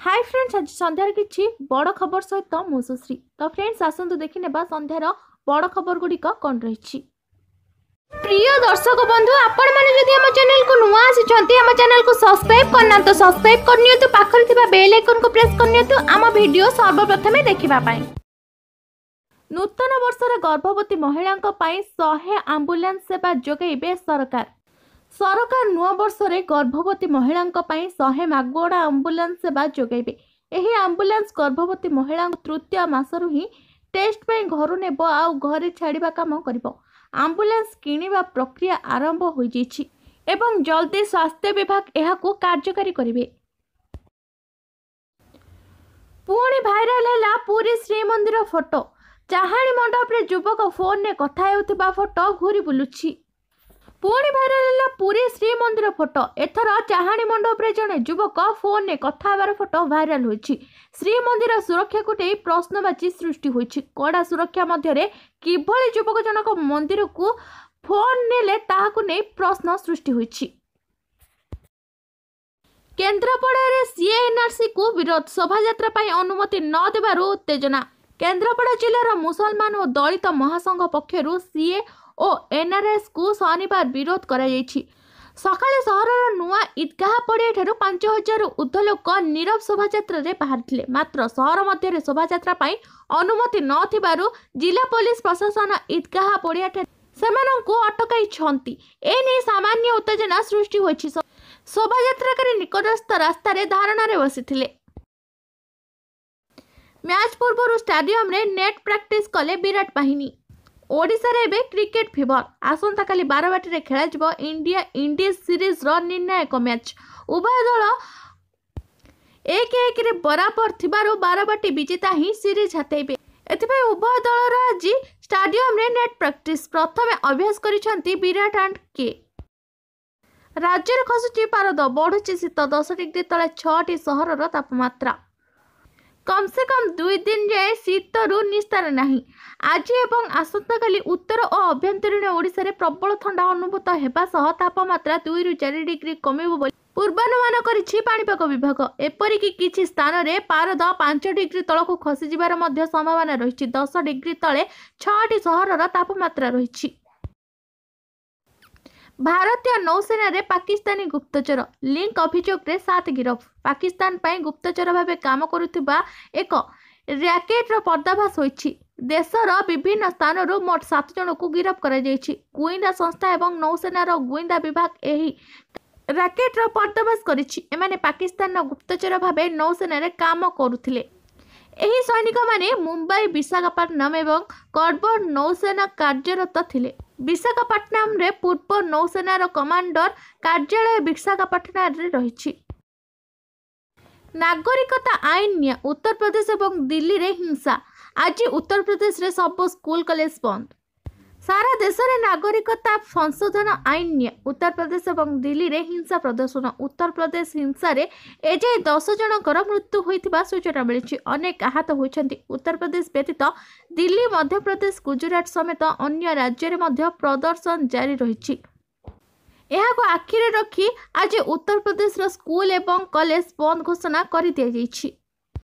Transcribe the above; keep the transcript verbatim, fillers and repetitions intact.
Hi friends, आज संध्यार किछि बड़ खबर सहित मु सुश्री। तो फ्रेंड्स आसंतु देखि नेबा संध्यार बड़ खबर गुड़िक कौन रही। प्रिय दर्शक बंधु, आपण माने जदि हम चैनल को नुआ आछंती, हम चैनल को सब्सक्राइब करना तो सब्सक्राइब करनियतु, पाखर थिबा बेल आइकन को प्रेस करनियतु आम वीडियो सर्वप्रथमे देखिबा पाई। नूतन वर्ष रे गर्भवती महिला सौ एम्बुलेंस सेवा जोगैबे सरकार। सरकार नुआ वर्ष रे गर्भवती महिला शहे मागोड़ा आंबुलांस सेवा जोगैबे। एही आंबुलांस गर्भवती महिला तृतीय मासरु ही टेस्ट पे घर नेब आ घरे छाड़िबा काम करिबो। आंबुलांस किनिबा प्रक्रिया आरंभ हो जाइछि एवं जल्दी स्वास्थ्य विभाग एहाकू कार्यकारी करिवे। पुणी भाइराल हैला पुरी श्रीमंदिर फोटो। चाहाणी मंडप रे युवक फोन ने कथा हेउथिबा फोटो घूरी बुलुछि। पुणी भाइराल हैला पुरी श्रीमंदिर फोटो। एथर चाहाणी मंडप रे जने युवक फोन ने कथा हेबार फोटो भाइराल होइछि। श्रीमंदिर सुरक्षा को नै प्रश्नवाची सृष्टि होइछि। कड़ा सुरक्षा मध्य रे किभଳି युवक जनक मंदिर को फोन नेले ताहाकू नै प्रश्न सृष्टि होइछि। केन्द्रापड़ा रे सीएनआरसी को विरोध। शोभायात्रा पई अनुमति न देबारु उत्तेजना। केन्द्रापड़ा जिल्लार मुसलमान और दलित महासंघ पक्षरु सीए और एनआरएस को शनिवार विरोध करा जायछि। सकाळे सहरर नुआ ईदगाह पड़िया ठारू पांच हजार ऊर्ध्व लोक नीरव शोभायात्रा रे बाहरिथिले। मात्र सहर मध्य रे शोभायात्रा पई अनुमति न थिबारु जिला पुलिस प्रशासन ईदगाह पड़िया ठारू सेमानंकु अटकाई छंती। ए नै सामान्य उत्तेजना सृष्टि होइछि। शोभायात्राकारी निकटस्थ रास्ता रे धारणा रे बसिथिले। मैच पूर्व स्टाडियम रे नेट प्रैक्टिस कले विराट बाहिनी। ओडिशा रे बे क्रिकेट फीवर। आसंता काली बारवाटी रे खेला जिवो इंडिया इंडीज सीरीज रो निर्णायक मैच। उभय दल एक एक रे बराबर थिबारु बारवाटी विजेता ही सीरीज हातेबे। एथिपे उभय दल आज स्टाडियम रे नेट प्रैक्टिस प्रथमे अभ्यास करिसंती विराट एंड के। राज्य रे खसुची पारद, बढ़ुची शीत। दस डिग्री तले छटी सहरर तापमात्रा। कम से कम दुई दिन जाए शीतरु निस्तार नहीं। आज एवं आसंता काली उत्तर और अभ्यंतरीण ओडिशा रे प्रबल ठंडा अनुभूत हेबा सह तापमात्रा दुई रु चार डिग्री कमिबो बोली पूर्वानुमान करिछि पाणीपाग विभाग। एपरिकी किछि स्थान रे पारद पांच डिग्री तलकू खसी जिबार मध्य संभावना रहिछि। दस डिग्री तले छटी सहरर तापमात्रा रहिछि। भारतीय नौसेना रे पाकिस्तानी गुप्तचर लिंक अभियोग रे सात गिरफ। पाकिस्तान पई गुप्तचर भावे काम करुथिबा एक रैकेट रो पर्दाफाश होइछि। देशर विभिन्न स्थान रो मोट सात जन को गिरफ करा जाइछि। गुइंदा संस्था एवं नौसेना रो गुइंदा विभाग एही रैकेट रो पर्दाफाश करिछि। एमाने पाकिस्तान रो गुप्तचर भावे नौसेना रे काम करुथिले। एही सैनिक माने मुंबई, विशाखापट्टनम एवं करबन नौसेना कार्यरत थिले। विशाखापट्टनम रे पूर्व नौसेना रो कमांडर कार्यालय विशाखापट्टनम रे रहिछि। नागरिकता आईन। उत्तर प्रदेश एवं दिल्ली रे हिंसा। आज उत्तर प्रदेश रे सब स्कूल कॉलेज बंद। सारा देश रे नागरिकता संशोधन आईन। उत्तर प्रदेश एवं दिल्ली रे हिंसा प्रदर्शन। उत्तर प्रदेश हिंसा रे एजाए दस जनकर मृत्यु होइथिबा सूचना मिलिछि। अनेक आहत होइछन्ति। उत्तर प्रदेश व्यतीत दिल्ली, मध्य प्रदेश, गुजरात समेत अन्य राज्य रे मध्य प्रदर्शन जारी रहिछि। एहाको आखिरे रखी आज उत्तर प्रदेश रो स्कूल एवं कॉलेज बंद घोषणा करि दिया जाइछि।